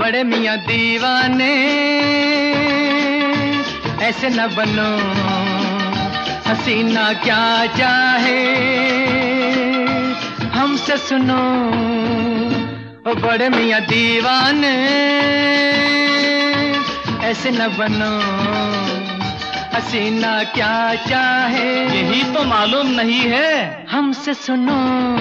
बड़े मियाँ दीवाने, ऐसे न बनो, हसीना क्या चाहे हमसे सुनो। ओ बड़े मियाँ दीवाने, ऐसे न बनो, हसीना क्या चाहे यही तो मालूम नहीं है हमसे सुनो।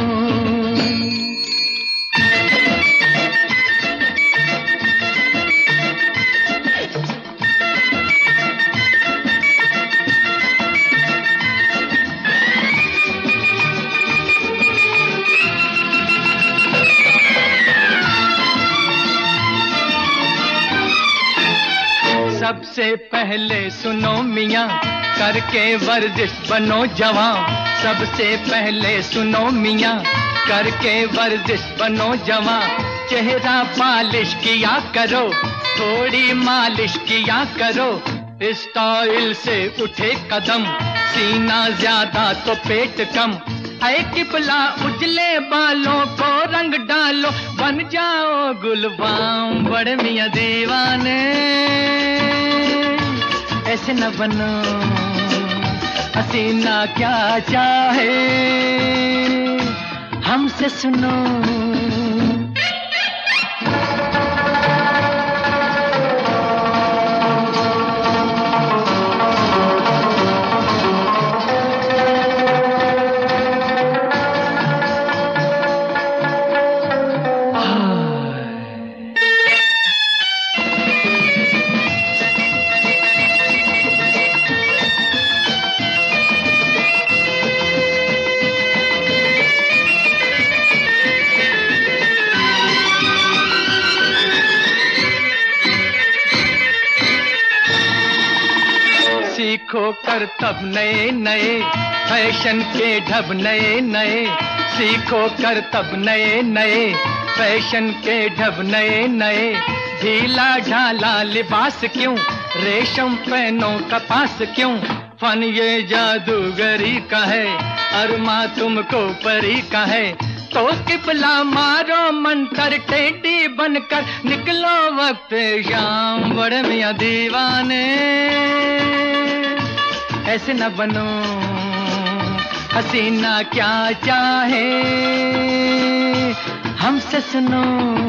सबसे पहले सुनो मियाँ, करके वर्जिश बनो जवां। सबसे पहले सुनो मियाँ, करके वर्जिश बनो जवां। चेहरा पालिश किया करो, थोड़ी मालिश किया करो। स्टाइल से उठे कदम, सीना ज्यादा तो पेट कम। ऐ किबला उजले बालों को रंग डालो, बन जाओ गुलबाम। बड़े मियाँ दीवाने, ऐसे न बनो, हसीना क्या चाहे हमसे सुनो। सीखो करतब नए नए, फैशन के ढब नए नए। सीखो करतब नए नए, फैशन के ढब नए नए। ढीला ढाला लिबास क्यों, रेशम पहनो कपास क्यों। फन ये जादूगरी का है, अरमा तुमको परी का है। तो किबला मारो मंतर, टेढ़ी बनकर निकलो वक्त शाम। बड़े मियाँ दीवाने, ऐसे न बनो, हसीना क्या चाहे हमसे सुनो।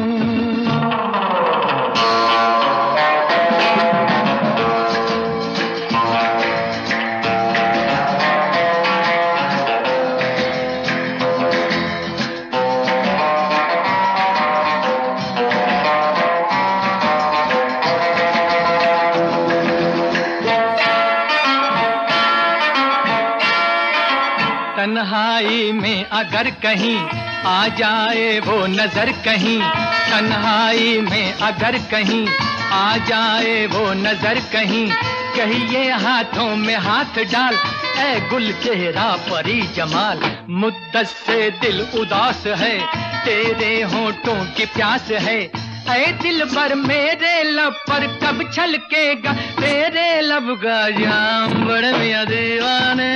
तन्हाई में अगर कहीं आ जाए वो नजर कहीं, तन्हाई में अगर कहीं आ जाए वो नजर कहीं। कहिए हाथों में हाथ डाल, ऐ गुल चेहरा परी जमाल। मुद्दत से दिल उदास है, तेरे होठों की प्यास है। ऐ दिल भर मेरे लब पर कब छलकेगा तेरे लब का जाम। बड़े मियाँ दीवाने,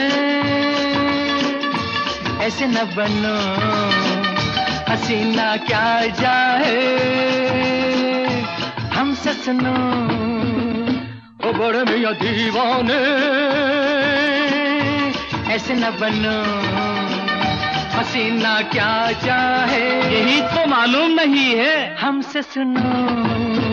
ऐसे न बनो, हसीना क्या चाहे हमसे सुनो। ओ बड़े मियाँ दीवाने, ऐसे न बनो, हसीना क्या चाहे यही तो मालूम नहीं है हमसे सुनो।